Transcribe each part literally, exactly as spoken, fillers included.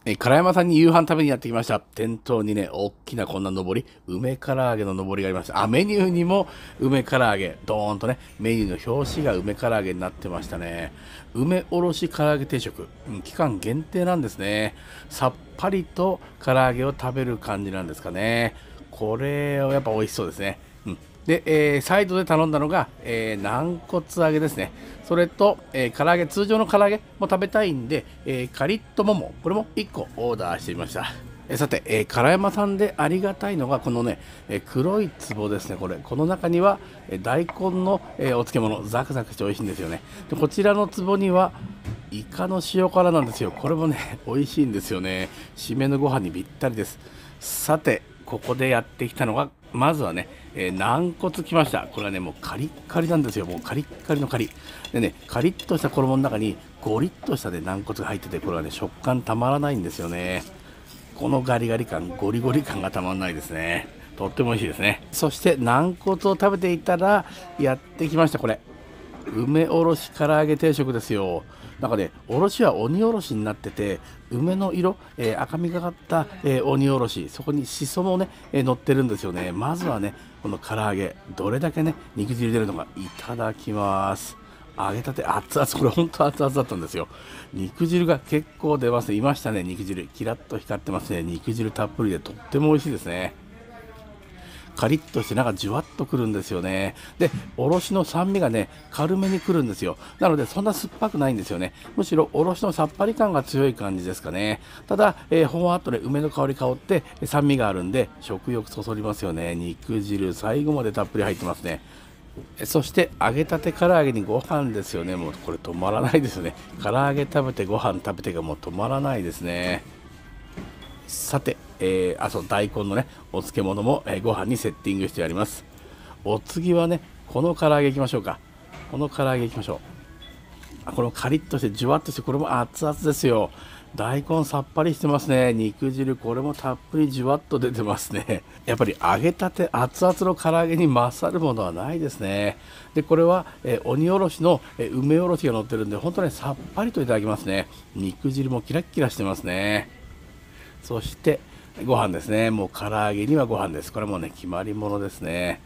え唐山さんに夕飯食べにやってきました。店頭にね、大きなこんな上り、梅唐揚げの上りがありました。あ、メニューにも梅唐揚げ、ドーンとね、メニューの表紙が梅唐揚げになってましたね。梅おろし唐揚げ定食、うん、期間限定なんですね。さっぱりと唐揚げを食べる感じなんですかね。これはやっぱ美味しそうですね。うん、で、えーサイドで頼んだのが、えー軟骨揚げですね。それと、えー唐揚げ、通常の唐揚げも食べたいんで、えーカリッともも、これもいっこオーダーしてみました。えーさて、えー唐山さんでありがたいのが、このね、えー黒い壺ですね、これ。この中には、えー大根の、えーお漬物、ザクザクして美味しいんですよね。で、こちらの壺には、イカの塩辛なんですよ。これもね、美味しいんですよね。締めのご飯にぴったりです。さて、ここでやってきたのが、まずはね、えー軟骨きました。これはね、もうカリッカリなんですよ。もうカリッカリのカリ。でね、カリッとした衣の中にゴリッとしたね、軟骨が入ってて、これはね、食感たまらないんですよね。このガリガリ感、ゴリゴリ感がたまらないですね。とっても美味しいですね。そして軟骨を食べていたら、やってきました、これ。梅おろし唐揚げ定食ですよ。なんかね、おろしは鬼おろしになってて、梅の色、えー赤みがかった、えー鬼おろし、そこにしそもね、えー乗ってるんですよね。まずはね、この唐揚げ、どれだけね、肉汁出るのか、いただきます。揚げたて熱々、これ本当熱々だったんですよ。肉汁が結構出ますね。いましたね、肉汁。キラッと光ってますね。肉汁たっぷりでとっても美味しいですね。カリッとしてなんかじゅわっとくるんですよね。で、おろしの酸味がね、軽めにくるんですよ。なので、そんな酸っぱくないんですよね。むしろおろしのさっぱり感が強い感じですかね。ただ、えーほわっとね、梅の香り香って酸味があるんで、食欲そそりますよね。肉汁、最後までたっぷり入ってますね。そして揚げたて唐揚げにご飯ですよね。もうこれ止まらないですよね。唐揚げ食べてご飯食べてがもう止まらないですね。さて、えー、あそう大根のねお漬物も、えーご飯にセッティングしてあります。お次はね、この唐揚げいきましょうか。この唐揚げいきましょう。あ、このカリッとしてじゅわっとして、これも熱々ですよ。大根さっぱりしてますね。肉汁、これもたっぷりじゅわっと出てますね。やっぱり揚げたて熱々の唐揚げに勝るものはないですね。で、これは、えー鬼おろしの、えー梅おろしが乗ってるんで、本当にさっぱりといただきますね。肉汁もキラッキラしてますね。そしてご飯ですね。もう唐揚げにはご飯です。これもね、決まり物ですね。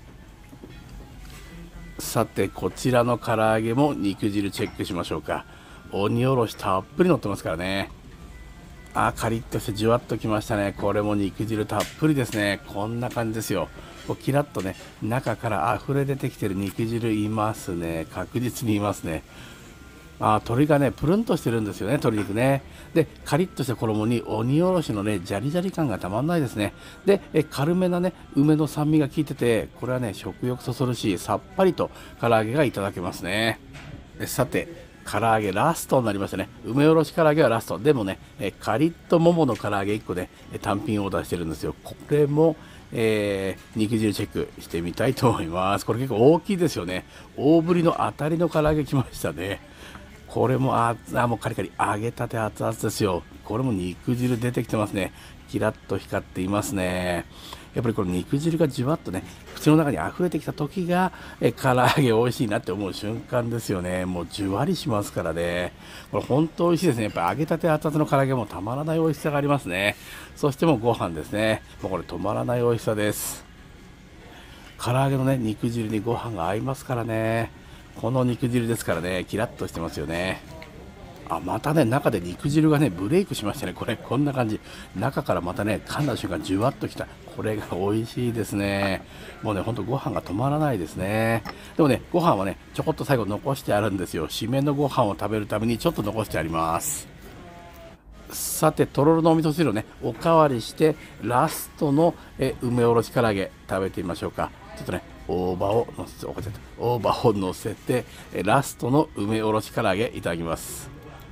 さて、こちらの唐揚げも肉汁チェックしましょうか。鬼おろしたっぷり乗ってますからね。あ、カリッとしてじゅわっときましたね。これも肉汁たっぷりですね。こんな感じですよ。こうキラッとね、中から溢れ出てきてる肉汁いますね。確実にいますね。あ、鶏がね、プルンとしてるんですよね、鶏肉ね。で、カリッとした衣に鬼おろしのね、ジャリジャリ感がたまんないですね。で、え軽めなね、梅の酸味が効いてて、これはね、食欲そそるし、さっぱりと唐揚げがいただけますね。えさて、唐揚げラストになりましたね。梅おろし唐揚げはラスト。でもね、えカリッとももの唐揚げいっこで、え単品オーダーしてるんですよ。これも、えー肉汁チェックしてみたいと思います。これ結構大きいですよね。大ぶりの当たりの唐揚げきましたね。これもああもうカリカリ揚げたて熱々ですよ。これも肉汁出てきてますね。キラッと光っていますね。やっぱりこの肉汁がじわっとね、口の中に溢れてきた時がえ唐揚げ美味しいなって思う瞬間ですよね。もうじゅわりしますからね。これ本当美味しいですね。やっぱり揚げたて熱々の唐揚げもたまらない美味しさがありますね。そしてもうご飯ですね。もうこれ止まらない美味しさです。唐揚げのね肉汁にご飯が合いますからね。この肉汁ですからね、キラッとしてますよね。あ、またね、中で肉汁がね、ブレイクしましたね。これ、こんな感じ。中からまたね、噛んだ瞬間、じゅわっときた。これが美味しいですね。もうね、ほんとご飯が止まらないですね。でもね、ご飯はね、ちょこっと最後残してあるんですよ。締めのご飯を食べるためにちょっと残してあります。さて、とろろのお味噌汁をね、おかわりして、ラストのえ梅おろし唐揚げ、食べてみましょうか。ちょっとね、大葉をのせて、おかしい大葉をのせて、えラストの梅おろし唐揚げいただきます。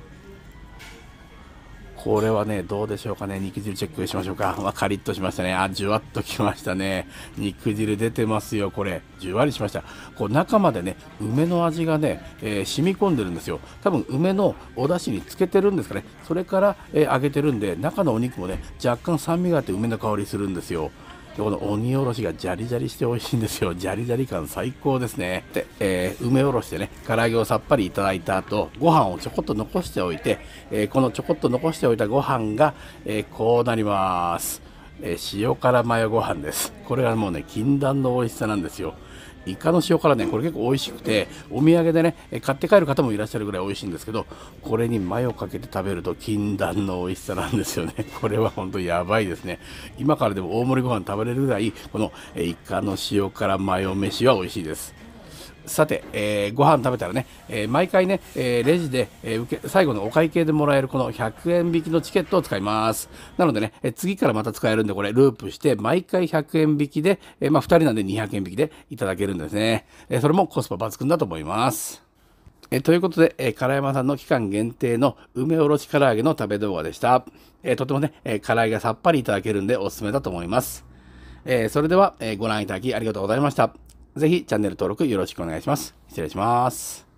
これはね、どうでしょうかね。肉汁チェックしましょうか。まあ、カリッとしましたね。あ、じゅわっときましたね。肉汁出てますよ、これ。じゅわりしました。こう中までね、梅の味がね、えー染み込んでるんですよ。多分梅のお出汁につけてるんですかね。それから、えー揚げてるんで、中のお肉もね、若干酸味があって梅の香りするんですよ。 でこの鬼おろしがジャリジャリして美味しいんですよ。ジャリジャリ感最高ですね。で、えー、梅おろしでね、唐揚げをさっぱりいただいた後、ご飯をちょこっと残しておいて、えー、このちょこっと残しておいたご飯が、えー、こうなります。えー、塩辛マヨご飯です。これはもうね、禁断の美味しさなんですよ。イカの塩辛ね、これ結構美味しくて、お土産でね、買って帰る方もいらっしゃるぐらい美味しいんですけど、これにマヨかけて食べると禁断の美味しさなんですよね。これは本当にやばいですね。今からでも大盛りご飯食べれるぐらい、このイカの塩辛マヨ飯は美味しいです。さて、えー、ご飯食べたらね、えー、毎回ね、えー、レジで、えー、受け最後のお会計でもらえるこのひゃくえん引きのチケットを使います。なのでね、えー、次からまた使えるんで、これループして毎回ひゃくえん引きで、えー、まあふたりなんでにひゃくえん引きでいただけるんですね。えー、それもコスパ抜群だと思います。えー、ということで、えー、唐山さんの期間限定の梅おろし唐揚げの食べ動画でした。えー、とてもね、えー、唐揚げがさっぱりいただけるんでおすすめだと思います。えー、それでは、えー、ご覧いただきありがとうございました。ぜひチャンネル登録よろしくお願いします。失礼します。